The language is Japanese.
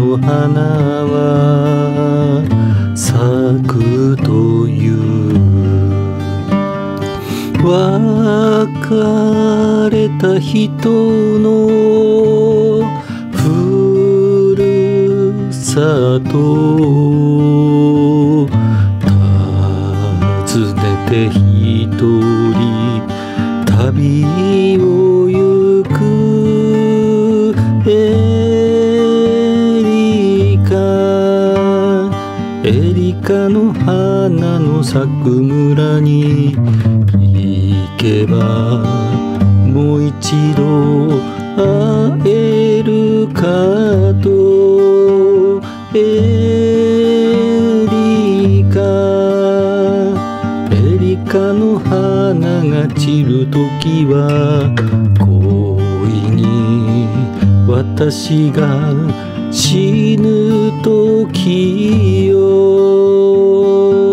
の花は咲くという別れた人のふるさと訪ねて一人旅を行くエリカの花の咲く村に行けばもう一度会えるかとエリカの花が散る時は恋に私が死ぬ時よ